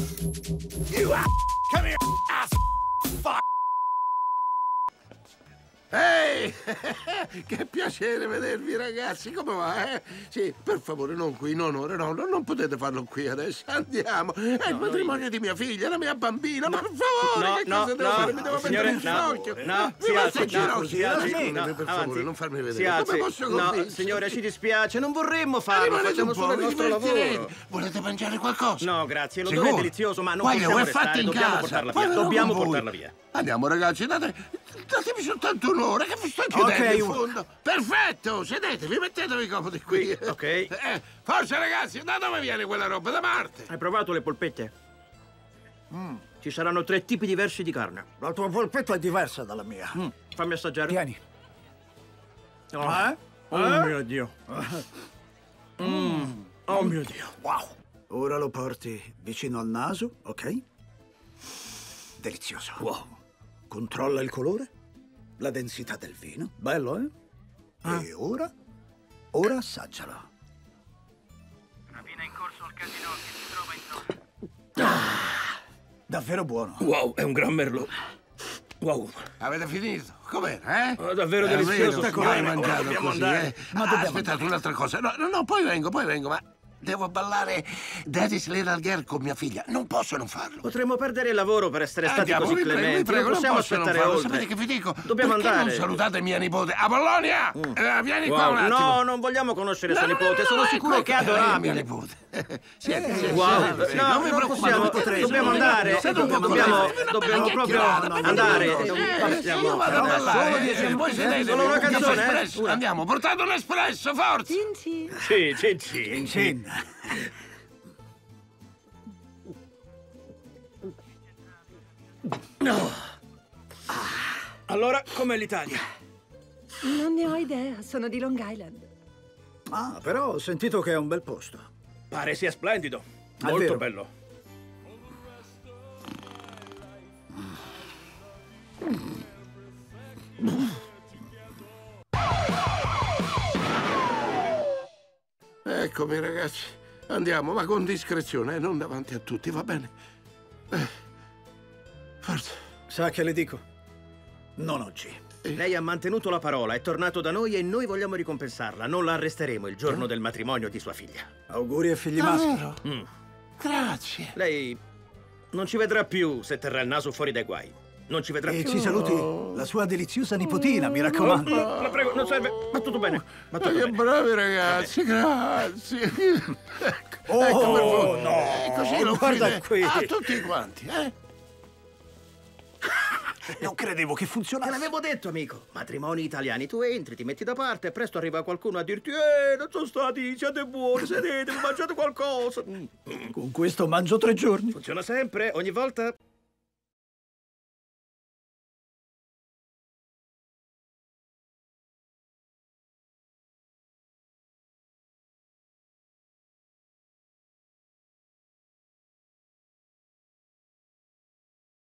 You come here, ass fuck! Ehi! Che piacere vedervi, ragazzi. Come va, eh? Sì, per favore, non qui, in onore, no, non potete farlo qui adesso. Andiamo. È il matrimonio di mia figlia, la mia bambina. Per favore, che cosa devo fare? Mi devo mettere in ginocchio. Per favore, non farmi vedere. Come posso così? Signore, ci dispiace, non vorremmo farlo. Facciamo solo il nostro lavoro. Volete mangiare qualcosa? No, grazie, l'odore è delizioso, ma non possiamo restare. Dobbiamo portarla via. Dobbiamo portarla via. Andiamo, ragazzi, datemi soltanto un'ora, che vi sto chiudendo in fondo. Perfetto, sedetevi, mettetevi comodi qui. Ok. Forza, ragazzi, da dove viene quella roba? Da Marte. Hai provato le polpette? Ci saranno 3 tipi diversi di carne. La tua polpetta è diversa dalla mia. Fammi assaggiare. Vieni. Oh mio Dio. Oh mio Dio. Wow. Ora lo porti vicino al naso, ok? Delizioso. Wow. Controlla il colore, la densità del vino. Bello, eh? E ora? Ora assaggialo. Rapina in corso al casino che si trova in zona. Davvero buono. Wow, è un gran merlot. Wow. Avete finito? Com'era, eh? Davvero delizioso. Mai mangiato così, eh? Ma dobbiamo aspettate un'altra cosa. No, poi vengo, ma... Devo ballare Daddy's Little Girl con mia figlia. Non posso non farlo. Potremmo perdere il lavoro per essere stati Andiamo, così vi clementi. prego, non possiamo posso aspettare farlo. oltre. Sapete che vi dico? Dobbiamo Perché andare. non salutate mia nipote? Apollonia! Vieni qua un attimo. No, non vogliamo conoscere sua nipote. Sono sicuro che è mia adorabile. nipote. Siete, Wow. No, non vi non possiamo. preoccupate. Dobbiamo andare. Dobbiamo proprio andare. Io vado a ballare. Poi sedetevi. Solo una canzone, Andiamo, portate un espresso, forza! Sì. No. Allora, com'è l'Italia? Non ne ho idea, sono di Long Island. Ah, però ho sentito che è un bel posto. Pare sia splendido. È Molto vero. bello. Eccomi, ragazzi. Andiamo, ma con discrezione, non davanti a tutti, va bene? Forza. Sa che le dico? Non oggi. Lei ha mantenuto la parola, è tornato da noi e noi vogliamo ricompensarla. Non la arresteremo il giorno del matrimonio di sua figlia. Auguri e figli maschi. Davvero? Grazie. Lei non ci vedrà più se terrà il naso fuori dai guai. Non ci vedrà E più. ci saluti la sua deliziosa nipotina, mi raccomando. La prego, non serve. Va tutto bene. Va tutto Che bene. bravi ragazzi, grazie. Ecco, Oh, no. Così lo Guarda offrite qui. a tutti quanti, eh? Non credevo che Te funzionasse. l'avevo detto, amico. Matrimoni italiani, tu entri, ti metti da parte e presto arriva qualcuno a dirti non sono stati, siete buoni, sedetevi, mangiate qualcosa. Con questo mangio 3 giorni. Funziona sempre, ogni volta.